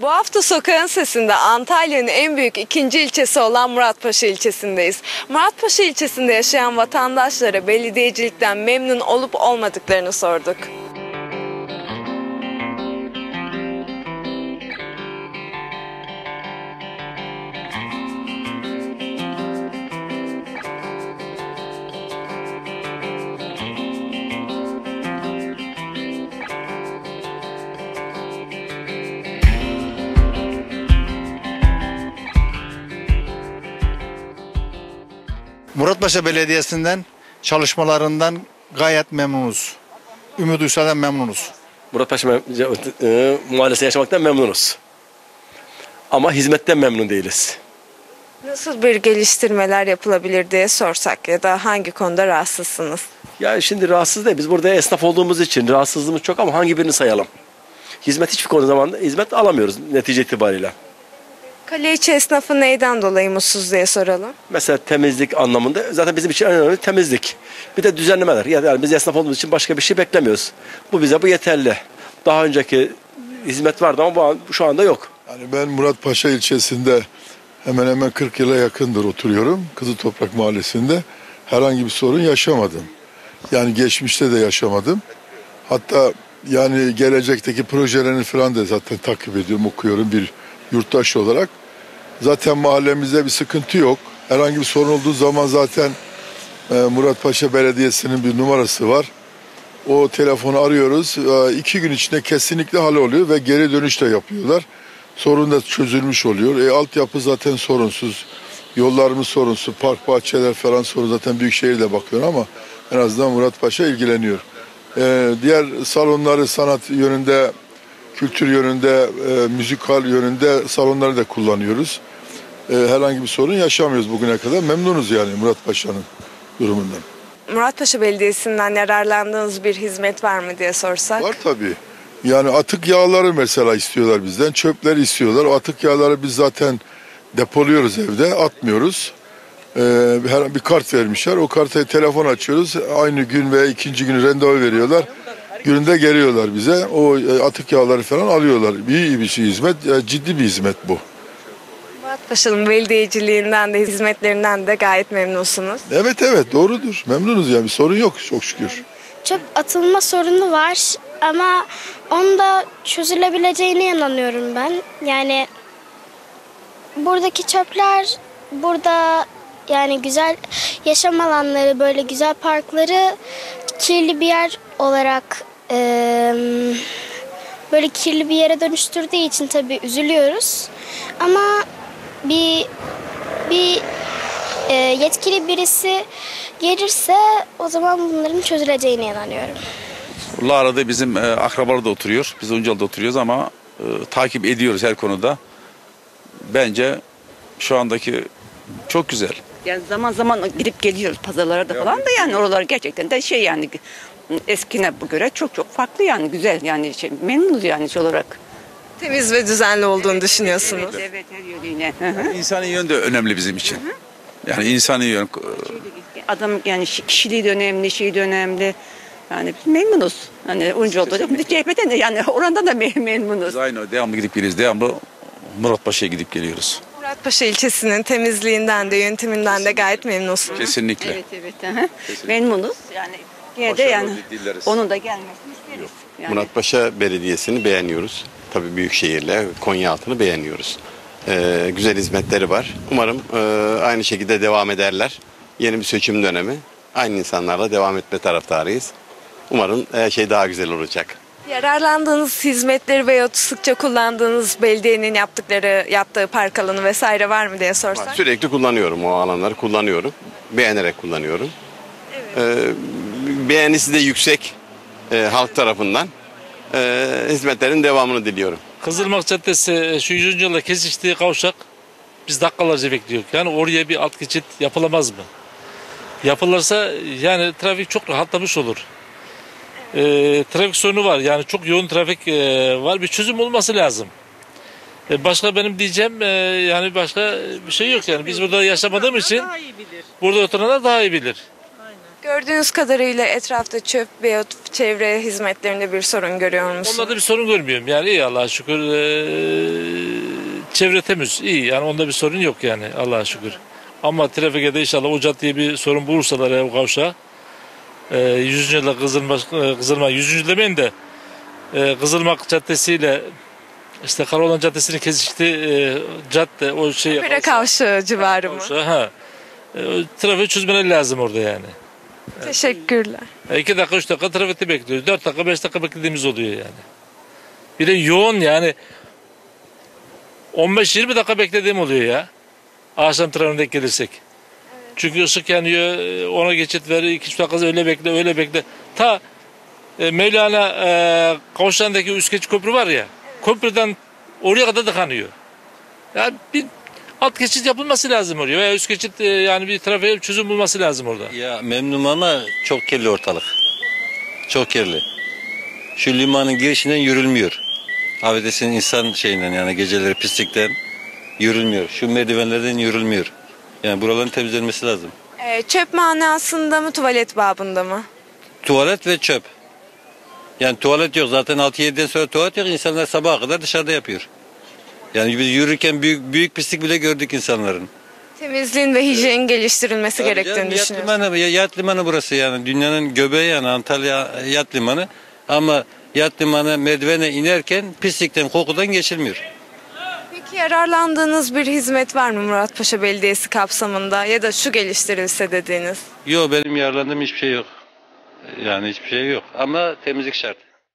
Bu hafta Sokağın Sesi'nde Antalya'nın en büyük ikinci ilçesi olan Muratpaşa ilçesindeyiz. Muratpaşa ilçesinde yaşayan vatandaşlara belediyecilikten memnun olup olmadıklarını sorduk. Muratpaşa Belediyesi'nden çalışmalarından gayet memnunuz. Ümit Uysal'dan memnunuz. Muratpaşa mahallesinde yaşamaktan memnunuz. Ama hizmetten memnun değiliz. Nasıl bir geliştirmeler yapılabilir diye sorsak ya da hangi konuda rahatsızsınız? Ya şimdi rahatsız değil. Biz burada esnaf olduğumuz için rahatsızlığımız çok ama hangi birini sayalım? Hizmet hiçbir konu zamanında hizmet alamıyoruz netice itibariyle. Kale içi esnafı neyden dolayı mutsuz diye soralım. Mesela temizlik anlamında zaten bizim için en önemli temizlik. Bir de düzenlemeler. Yani biz esnaf olduğumuz için başka bir şey beklemiyoruz. Bu yeterli. Daha önceki hizmet vardı ama şu anda yok. Yani ben Muratpaşa ilçesinde hemen hemen 40 yıla yakındır oturuyorum. Kızıltoprak Mahallesi'nde herhangi bir sorun yaşamadım. Yani geçmişte de yaşamadım. Hatta yani gelecekteki projelerini falan da zaten takip ediyorum, okuyorum bir yurttaş olarak. Zaten mahallemizde bir sıkıntı yok. Herhangi bir sorun olduğu zaman zaten Muratpaşa Belediyesi'nin bir numarası var. O telefonu arıyoruz. 2 gün içinde kesinlikle halloluyor ve geri dönüş de yapıyorlar. Sorun da çözülmüş oluyor. Altyapı zaten sorunsuz. Yollarımız sorunsuz. Park, bahçeler falan sorun. Zaten Büyükşehir de bakıyor ama en azından Muratpaşa ilgileniyor. Diğer salonları sanat yönünde, kültür yönünde, müzikal yönünde salonları da kullanıyoruz. Herhangi bir sorun yaşamıyoruz bugüne kadar. Memnunuz yani Muratpaşa'nın durumundan. Muratpaşa Belediyesi'nden yararlandığınız bir hizmet var mı diye sorsak? Var tabii. Yani atık yağları mesela istiyorlar bizden. Çöpleri istiyorlar. O atık yağları biz zaten depoluyoruz evde. Atmıyoruz. Bir kart vermişler. O karta telefon açıyoruz. Aynı gün veya ikinci gün randevu veriyorlar. Gününde geliyorlar bize. O atık yağları falan alıyorlar. İyi bir şey hizmet. Ciddi bir hizmet bu. Muratpaşa'nın belediyeciliğinden de hizmetlerinden de gayet memnunsunuz. Evet doğrudur. Memnunuz yani. Bir sorun yok çok şükür. Çöp atılma sorunu var ama onun da çözülebileceğine inanıyorum ben. Yani buradaki çöpler burada yani güzel yaşam alanları, böyle güzel parkları kirli bir yer olarak böyle kirli bir yere dönüştürdüğü için tabii üzülüyoruz. Ama bir yetkili birisi gelirse o zaman bunların çözüleceğine inanıyorum. Lara'da bizim akrabalar da oturuyor. Biz Uncalı'da oturuyoruz ama takip ediyoruz her konuda. Bence şu andaki çok güzel. Yani zaman zaman gidip geliyoruz pazarlara da falan da yani oralar gerçekten de yani eskine bu göre çok farklı yani güzel yani memnunuz yani olarak. Temiz ve düzenli olduğunu düşünüyorsunuz. Evet her yönüyle. İnsani yön de önemli bizim için. Yani insani yön. Adam yani kişiliği de önemli, şeyi de önemli. Yani memnunuz. Hani Uncalı'da CHP'den de yani oranda da memnunuz. Biz aynı devamlı gidip geliyoruz. Devamlı Muratpaşa'ya gidip geliyoruz. Muratpaşa ilçesinin temizliğinden de yönetiminden de gayet memnunsunuz. Kesinlikle. Evet. Memnunuz. Yani yine de yani onun da gelmesini isteriz. Yani. Muratpaşa Belediyesi'ni beğeniyoruz. Tabii Büyükşehir'le Konyaaltı'nı beğeniyoruz. Güzel hizmetleri var. Umarım aynı şekilde devam ederler. Yeni bir seçim dönemi. Aynı insanlarla devam etme taraftarıyız. Umarım her şey daha güzel olacak. Yararlandığınız hizmetleri veya sıkça kullandığınız belediyenin yaptığı park alanı vesaire var mı diye sorsak? Sürekli kullanıyorum, o alanları kullanıyorum. Beğenerek kullanıyorum. Evet. Beğenisi de yüksek halk tarafından. Hizmetlerin devamını diliyorum. Kızılırmak Caddesi şu 100. yılda kesiştiği kavşak biz dakikalarca bekliyoruz. Yani oraya bir alt geçit yapılamaz mı? Yapılırsa yani trafik çok rahatlamış olur. Trafik sorunu var. Yani çok yoğun trafik var. Bir çözüm olması lazım. Başka benim diyeceğim yani başka bir şey yok yani. Biz burada yaşamadığımız için burada oturanlar daha iyi bilir. Gördüğünüz kadarıyla etrafta çöp veyahut çevre hizmetlerinde bir sorun görüyor musunuz? Onda bir sorun görmüyorum. Yani iyi Allah'a şükür. Çevre temiz, iyi. Yani onda bir sorun yok yani Allah'a şükür. Ama trafikte de inşallah o caddeye bir sorun bulursalar ev kavşağı. 100. yılda Kızılmak 100. demeyin de Kızılmak Caddesi ile işte Karaoğlan Caddesi'nin kesiştiği cadde o şey. Pire kavşağı civarı mı? Trafiği çözmeleri lazım orada yani. Teşekkürler. 2 dakika 3 dakika trafikte bekliyoruz. 4 dakika 5 dakika beklediğimiz oluyor yani. Bir de yoğun yani 15-20 dakika beklediğim oluyor ya. Akşam trafiğine denk gelirsek. Çünkü ışık yanıyor, ona geçit ver, 2-3 dakika öyle bekle. Ta Mevlana kavşağındaki üst geçit köprü var ya, köprüden oraya kadar tıkanıyor. Yani bir alt geçit yapılması lazım oraya veya üst geçit yani bir trafiğe çözüm bulması lazım orada. Ya memnunum ama çok kirli ortalık. Çok kirli. Şu limanın girişinden yürülmüyor. Affedersin insan şeyinden yani geceleri pislikten yürülmüyor. Şu merdivenlerden yürülmüyor. Yani buraların temizlenmesi lazım. Çöp manasında mı, tuvalet babında mı? Tuvalet ve çöp. Yani tuvalet yok. Zaten 6-7'den sonra tuvalet yok. İnsanlar sabaha kadar dışarıda yapıyor. Yani biz yürürken büyük pislik bile gördük insanların. Temizliğin ve hijyenin geliştirilmesi gerektiğini düşünüyorum. Yat limanı burası yani. Dünyanın göbeği yani Antalya yat limanı. Ama yat limanı merdivene inerken pislikten, kokudan geçilmiyor. Peki yararlandığınız bir hizmet var mı Muratpaşa Belediyesi kapsamında ya da şu geliştirilse dediğiniz? Yok benim yararlandığım hiçbir şey yok. Yani hiçbir şey yok ama temizlik şart.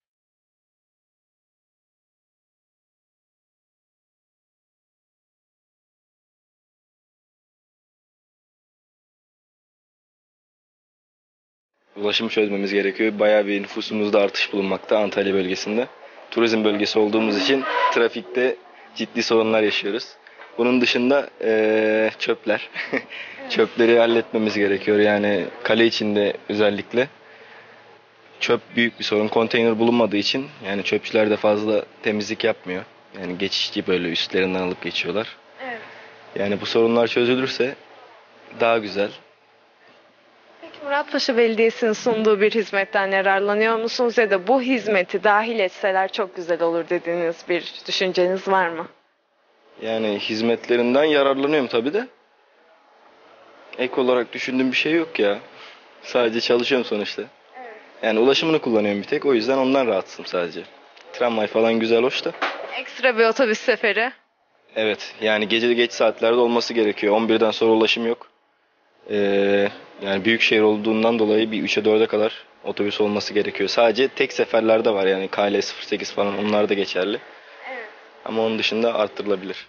Ulaşımı çözmemiz gerekiyor. Bayağı bir nüfusumuzda artış bulunmakta Antalya bölgesinde. Turizm bölgesi olduğumuz için trafikte ciddi sorunlar yaşıyoruz. Bunun dışında çöpler. Çöpleri halletmemiz gerekiyor. Yani kale içinde özellikle. Çöp büyük bir sorun. Konteyner bulunmadığı için yani çöpçüler de fazla temizlik yapmıyor. Yani geçici böyle üstlerinden alıp geçiyorlar. Evet. Yani bu sorunlar çözülürse daha güzel. Peki Muratpaşa Belediyesi'nin sunduğu bir hizmetten yararlanıyor musunuz ya da bu hizmeti dahil etseler çok güzel olur dediğiniz bir düşünceniz var mı? Yani hizmetlerinden yararlanıyorum tabii de. Ek olarak düşündüğüm bir şey yok ya. Sadece çalışıyorum sonuçta. Evet. Yani ulaşımını kullanıyorum bir tek. O yüzden ondan rahatsızım sadece. Tramvay falan güzel, hoş da. Ekstra bir otobüs seferi. Evet, yani gece geç saatlerde olması gerekiyor. 11'den sonra ulaşım yok. Yani büyük şehir olduğundan dolayı bir 3'e 4'e kadar otobüs olması gerekiyor. Sadece tek seferlerde var yani KL 08 falan, onlar da geçerli. Evet. Ama onun dışında arttırılabilir.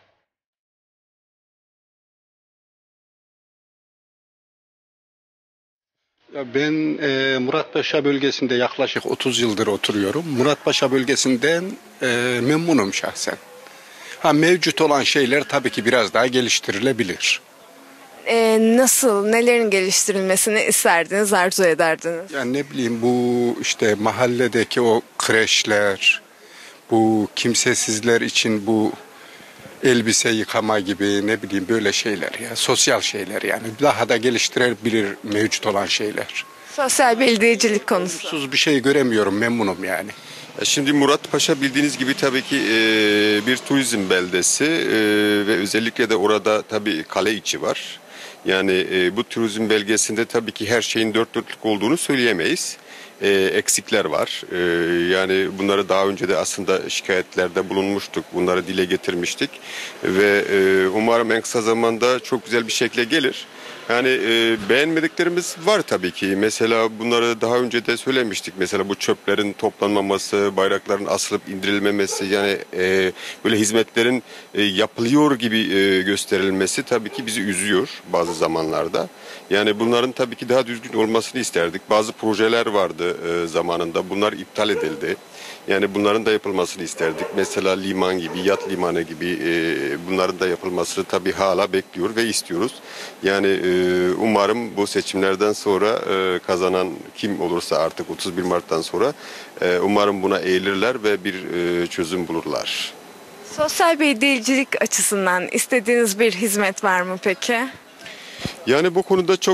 Ben Muratpaşa bölgesinde yaklaşık 30 yıldır oturuyorum. Muratpaşa bölgesinden memnunum şahsen. Mevcut olan şeyler tabii ki biraz daha geliştirilebilir. Nasıl, nelerin geliştirilmesini isterdiniz, arzu ederdiniz? Yani ne bileyim bu işte mahalledeki o kreşler, bu kimsesizler için bu elbise yıkama gibi ne bileyim böyle şeyler ya, sosyal şeyler yani daha da geliştirebilir mevcut olan şeyler. Sosyal belediyecilik konusu. Olumsuz bir şey göremiyorum, memnunum yani. Şimdi Muratpaşa bildiğiniz gibi tabii ki bir turizm beldesi ve özellikle de orada tabii kale içi var. Yani bu turizm belgesinde tabii ki her şeyin dört dörtlük olduğunu söyleyemeyiz. Eksikler var. Yani bunları daha önce de aslında şikayetlerde bulunmuştuk. Bunları dile getirmiştik. Ve umarım en kısa zamanda çok güzel bir şekilde gelir. Yani beğenmediklerimiz var tabii ki. Mesela bunları daha önce de söylemiştik. Mesela bu çöplerin toplanmaması, bayrakların asılıp indirilmemesi, yani böyle hizmetlerin yapılıyor gibi gösterilmesi tabii ki bizi üzüyor bazı zamanlarda. Yani bunların tabii ki daha düzgün olmasını isterdik. Bazı projeler vardı zamanında. Bunlar iptal edildi. Yani bunların da yapılmasını isterdik. Mesela liman gibi, yat limanı gibi bunların da yapılmasını tabii hala bekliyor ve istiyoruz. Yani umarım bu seçimlerden sonra kazanan kim olursa artık 31 Mart'tan sonra umarım buna eğilirler ve bir çözüm bulurlar. Sosyal belediyecilik açısından istediğiniz bir hizmet var mı peki? Yani bu konuda çok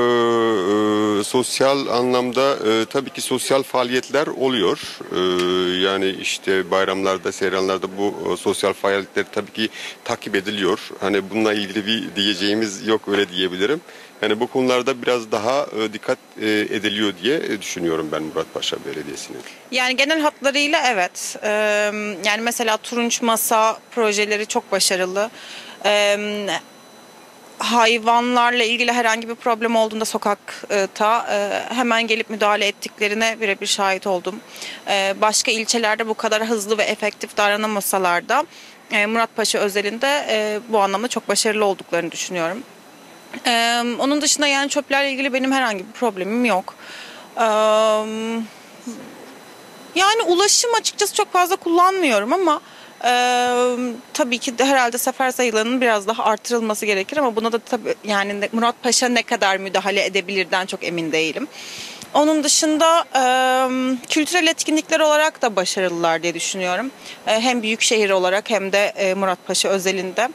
sosyal anlamda tabii ki sosyal faaliyetler oluyor. Yani işte bayramlarda, seyranlarda bu sosyal faaliyetler tabii ki takip ediliyor. Hani bununla ilgili bir diyeceğimiz yok, öyle diyebilirim. Yani bu konularda biraz daha dikkat ediliyor diye düşünüyorum ben Muratpaşa Belediyesi'nin. Yani genel hatlarıyla evet. Yani mesela turunç masa projeleri çok başarılı. Hayvanlarla ilgili herhangi bir problem olduğunda sokakta hemen gelip müdahale ettiklerine birebir şahit oldum. Başka ilçelerde bu kadar hızlı ve efektif davranamasalar da Muratpaşa özelinde bu anlamda çok başarılı olduklarını düşünüyorum. Onun dışında yani çöplerle ilgili benim herhangi bir problemim yok. Yani ulaşım açıkçası çok fazla kullanmıyorum ama tabii ki de herhalde sefer sayılarının biraz daha artırılması gerekir ama buna da tabii yani Muratpaşa ne kadar müdahale edebilirden çok emin değilim. Onun dışında kültürel etkinlikler olarak da başarılılar diye düşünüyorum. Hem büyük şehir olarak hem de Muratpaşa özelinde.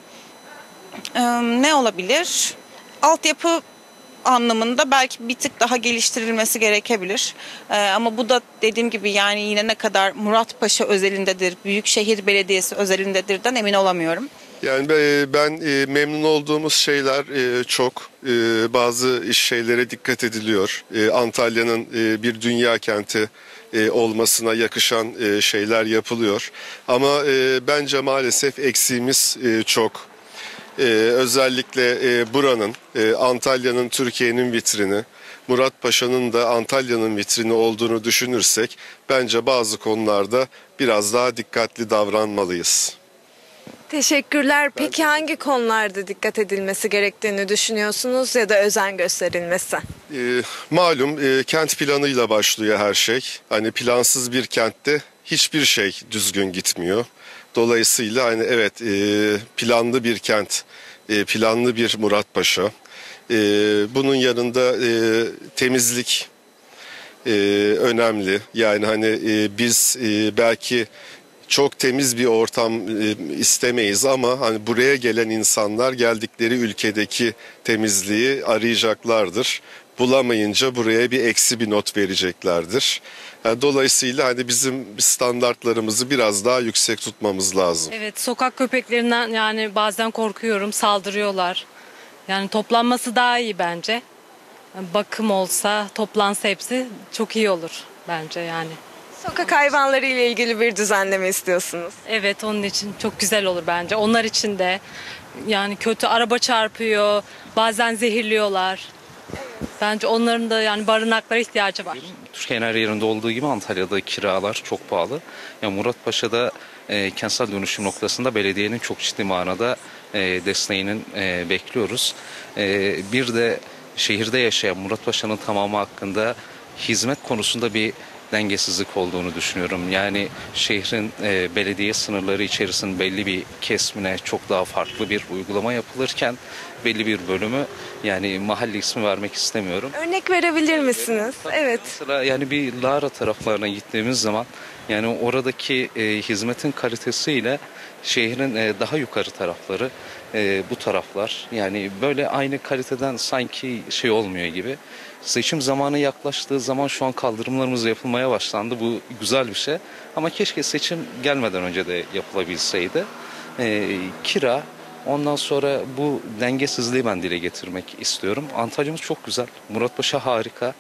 Ne olabilir? Altyapı anlamında belki bir tık daha geliştirilmesi gerekebilir. Ama bu da dediğim gibi yani yine ne kadar Muratpaşa özelindedir, Büyükşehir Belediyesi özelindedirden emin olamıyorum. Yani ben memnun olduğumuz şeyler çok. Bazı şeylere dikkat ediliyor. Antalya'nın bir dünya kenti olmasına yakışan şeyler yapılıyor. Ama bence maalesef eksiğimiz çok. Özellikle buranın, Antalya'nın Türkiye'nin vitrini, Muratpaşa'nın da Antalya'nın vitrini olduğunu düşünürsek bence bazı konularda biraz daha dikkatli davranmalıyız. Teşekkürler. Peki hangi konularda dikkat edilmesi gerektiğini düşünüyorsunuz ya da özen gösterilmesi? Malum kent planıyla başlıyor her şey. Hani plansız bir kentte hiçbir şey düzgün gitmiyor. Dolayısıyla hani evet planlı bir kent, planlı bir Muratpaşa. Bunun yanında temizlik önemli. Yani hani biz belki çok temiz bir ortam istemeyiz ama hani buraya gelen insanlar geldikleri ülkedeki temizliği arayacaklardır. Bulamayınca buraya bir eksi bir not vereceklerdir. Yani dolayısıyla hani bizim standartlarımızı biraz daha yüksek tutmamız lazım. Evet, sokak köpeklerinden yani bazen korkuyorum, saldırıyorlar. Yani toplanması daha iyi bence. Bakım olsa, toplansa hepsi çok iyi olur bence yani. Sokak hayvanları ile ilgili bir düzenleme istiyorsunuz. Evet, onun için çok güzel olur bence. Onlar için de yani kötü araba çarpıyor, bazen zehirliyorlar. Bence onların da yani barınaklara ihtiyacı var. Türkiye'nin her yerinde olduğu gibi Antalya'da kiralar çok pahalı. Yani Muratpaşa'da kentsel dönüşüm noktasında belediyenin çok ciddi manada desteğinin bekliyoruz. Bir de şehirde yaşayan Muratpaşa'nın tamamı hakkında hizmet konusunda bir dengesizlik olduğunu düşünüyorum. Yani şehrin belediye sınırları içerisinde belli bir kesmine çok daha farklı bir uygulama yapılırken belli bir bölümü yani mahalle ismi vermek istemiyorum. Örnek verebilir misiniz? Evet. Mesela yani bir Lara taraflarına gittiğimiz zaman yani oradaki hizmetin kalitesiyle şehrin daha yukarı tarafları bu taraflar yani böyle aynı kaliteden sanki şey olmuyor gibi. Seçim zamanı yaklaştığı zaman şu an kaldırımlarımız yapılmaya başlandı. Bu güzel bir şey. Ama keşke seçim gelmeden önce de yapılabilseydi. Kira, ondan sonra bu dengesizliği ben dile getirmek istiyorum. Antalya'mız çok güzel. Muratpaşa harika.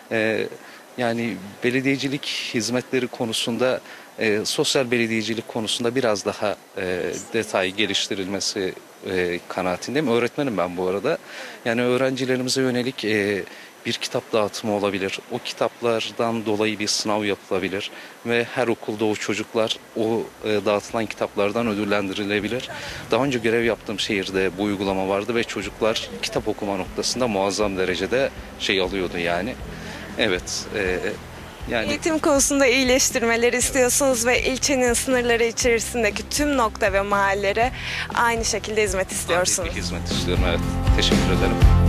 Yani belediyecilik hizmetleri konusunda, sosyal belediyecilik konusunda biraz daha detay geliştirilmesi kanaatindeyim. Öğretmenim ben bu arada. Yani öğrencilerimize yönelik bir kitap dağıtımı olabilir. O kitaplardan dolayı bir sınav yapılabilir ve her okulda o çocuklar o dağıtılan kitaplardan ödüllendirilebilir. Daha önce görev yaptığım şehirde bu uygulama vardı ve çocuklar kitap okuma noktasında muazzam derecede şey alıyordu yani. Evet. Yani eğitim konusunda iyileştirmeler istiyorsunuz ve ilçenin sınırları içerisindeki tüm nokta ve mahallelere aynı şekilde hizmet istiyorsunuz. hizmet istiyorum, evet. Teşekkür ederim.